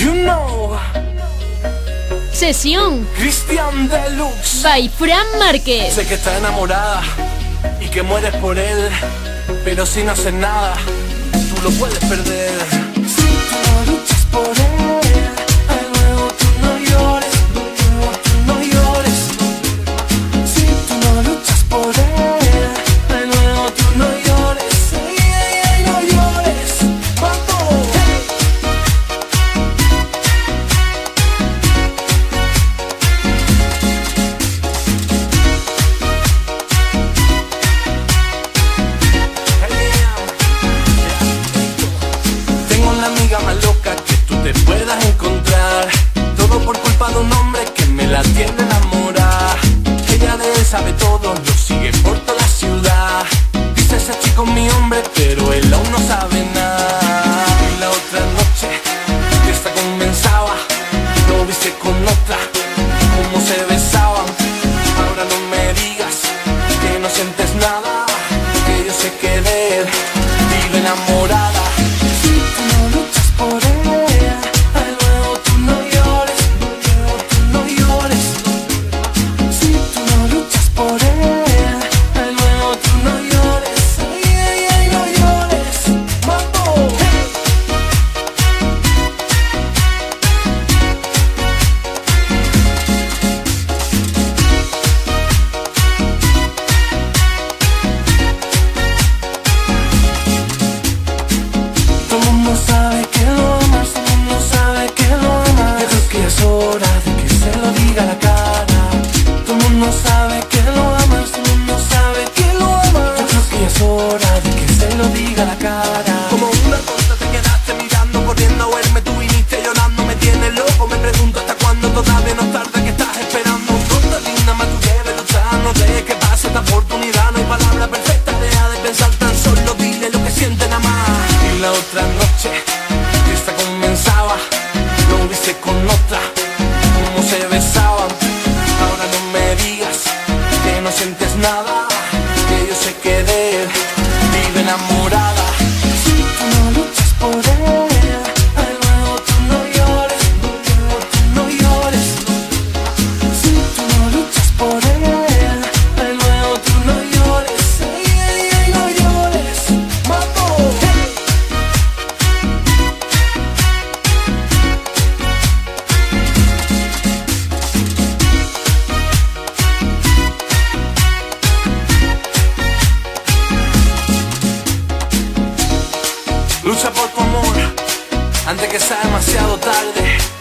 You know. Sesión Cristian Deluxe. by Fran Márquez. Sé que está enamorada y que mueres por él, pero si no haces nada, tú lo puedes perder. Si tú no luchas por él, de nuevo tú no llores, de nuevo tú no llores. Si tú no luchas por él, de nuevo tú no llores. Ay, ay, ay, no llores. Vamos. Tengo una amiga más loca que tú te puedas encontrar. Todo por culpa de un hombre que me la tiene enamorada. Ella de él sabe todo, lo sigue por toda la ciudad. Dice ese chico es mi hombre, pero él aún no sabe nada. Y la otra noche, que esta comenzaba, lo viste con otra, cómo se besaban. Ahora no me digas que no sientes nada, que yo sé que de él vive enamorada. Si tú no luchas por él, de nuevo tú no llores, de nuevo tú no llores. Si tú no luchas por él, de nuevo tú no llores. Ay, ay, ay, no llores. Vamos. Todo el mundo sabe que lo amas, todo el mundo sabe que lo amas. Yo creo que es hora de que se lo diga a la cara. Todo el mundo sabe que lo amas, todo el mundo sabe que lo amas. Yo creo que es hora de que se lo diga a la cara. Como una tonta te quedaste mirando, corriendo a verme, tú viniste llorando, me tienes loco. Me pregunto hasta cuándo, todavía no es tarde, que estás esperando. Tonta linda, más tú debes luchar, no dejes que pase esta oportunidad. No hay palabra perfecta, deja de pensar tan solo, dile lo que siente nada más. Y la otra noche, que esta comenzaba, lo viste con otra, cómo se besaban. Ahora no me digas que no sientes nada, que yo sé que de él vive enamorada. Si tú no luchas por él, de nuevo tú no llores, de nuevo tú no llores. Si tú no luchas por él, de nuevo tú no llores. Ay, ay, ay, no llores. Vamos. Lucha por tu amor antes que sea demasiado tarde.